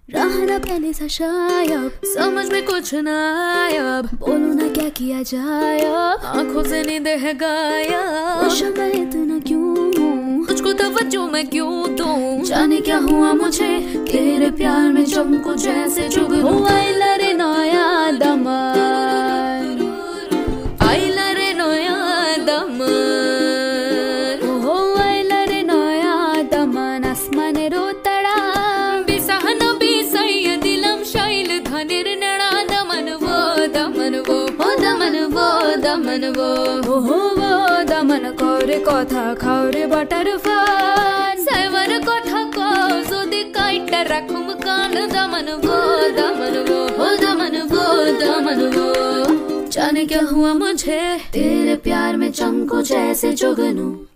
रहना पहले सा शायद, समझ में कुछ ना आया, बोलो ना क्या किया जाए, आंखों से नींद है गायब। शक्ल इतना क्यों, तुझको तवज्जो मैं क्यों दूं, जाने क्या हुआ मुझे तेरे प्यार में चमको जैसे जुगनू। आइला रे नया दमन, आइला रे नया दमन, ओहो आइला रे नया दमन, आसमाने रो तड़ा बिसहन बिसय दिलम शैल धनिर नड़ा दमन वो दमन वो दमन वो दमन वो वो दमन करे कथा खाओरे बाटारफ्लाई सेवर कथा को যদি কাইটা রাখুম কান दमन वो दमन वो दमन वो दमन वो। जाने क्या हुआ मुझे तेरे प्यार में चमको जैसे जुगनू।